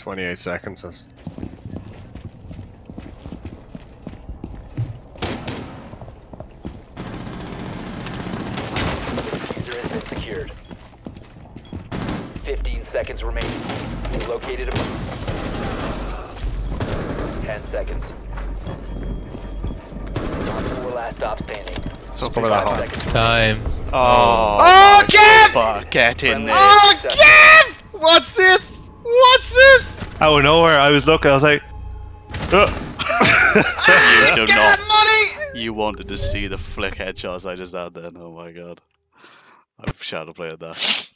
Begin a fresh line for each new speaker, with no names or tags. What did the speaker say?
28 seconds.
User has been secured. 15 seconds remaining. You located a 10 seconds. On 4 last stop standing.
So cover that hole.
Time.
Oh, Kev!
Fuck, get in there.
Oh, Kev! What's this? What's this?
Out of nowhere, I was looking, I was like,
You do
Get
not.
money!
You wanted to see the flick headshots I just had then. Oh my god. I should have played that.